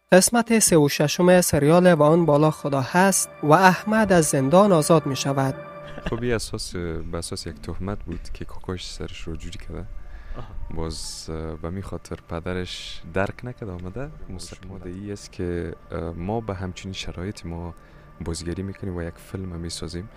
قسمت 36 سریال و آن بالا خدا هست و احمد از زندان آزاد می شود. خب به اساس یک تهمت بود که کاکاش سرش رو جوری کرده. باز به می خاطر پدرش درک نکرده آمده. مستقیماده ای است که ما به همچین شرایط ما بازیگری میکنیم و یک فیلم می سازیم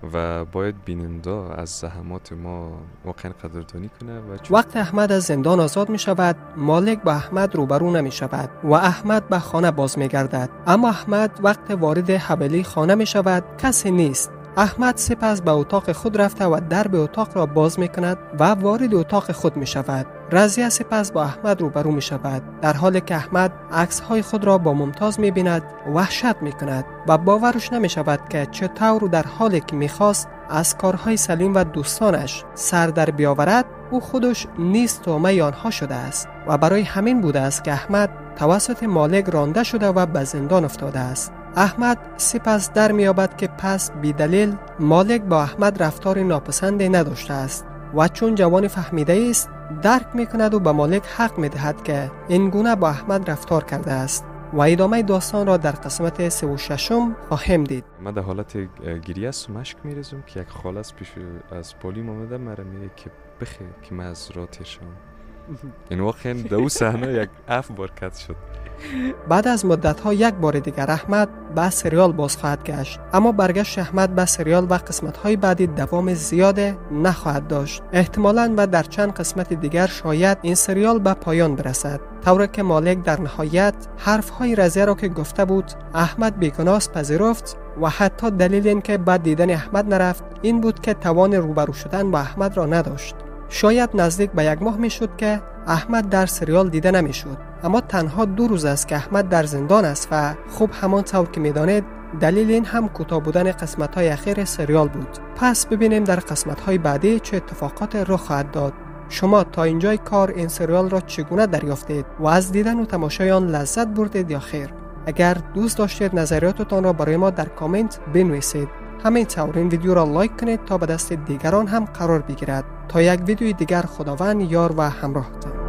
و باید بیننده از زحمات ما واقعا قدردانی کنه. وقت احمد از زندان آزاد می شود، مالک با احمد روبرو نمی شود و احمد به خانه باز می گردد. اما احمد وقت وارد حویلی خانه می شود کسی نیست. احمد سپس به اتاق خود رفته و درب اتاق را باز می کند و وارد اتاق خود می شود. رضیه سپس با احمد روبرو می شود، در حالی که احمد عکس های خود را با ممتاز می بیند. وحشت می کند و باورش نمی شود که چطور در حالی که می خواست از کارهای سلیم و دوستانش سر در بیاورد او خودش نیز طعمه آنها شده است و برای همین بوده است که احمد توسط مالک رانده شده و به زندان افتاده است. احمد سپس در می‌یابد که پس بی‌دلیل مالک با احمد رفتار ناپسندی نداشته است و چون جوان فهمیده است درک می‌کند و به مالک حق می‌دهد که این گونه با احمد رفتار کرده است. و ادامه داستان را در قسمت 36 خواهیم دید. من در حالت گریه است و مشک می‌ریزم که یک خاله از پیش از پلیس اومده مرا میگه که بخیر که من از راه تیر شدم. این واقعا در اون صحنه یک عفو برکت شد. بعد از مدت‌ها یک بار دیگر احمد به سریال باز خواهد گشت، اما برگشت احمد به سریال و قسمت‌های بعدی دوام زیاد نخواهد داشت. احتمالاً و در چند قسمت دیگر شاید این سریال به پایان برسد، طوری که مالک در نهایت حرف‌های رضیه را که گفته بود احمد بیگناه است پذیرفت و حتی دلیل این که بعد دیدن احمد نرفت این بود که توان روبرو شدن با احمد را نداشت. شاید نزدیک به یک ماه می شد که احمد در سریال دیده نمی شد، اما تنها 2 روز است که احمد در زندان است و خوب همان طور که می دانید دلیل این هم کوتاه بودن قسمت های اخیر سریال بود. پس ببینیم در قسمت های بعدی چه اتفاقات رخ خواهد داد. شما تا اینجای کار این سریال را چگونه دریافتید و از دیدن و تماشای آن لذت بردید یا خیر؟ اگر دوست داشتید نظریاتتان را برای ما در کامنت بنویسید. همین طور این ویدیو را لایک کنید تا به دست دیگران هم قرار بگیرد. تا یک ویدیوی دیگر خداوند یار و همراهتان.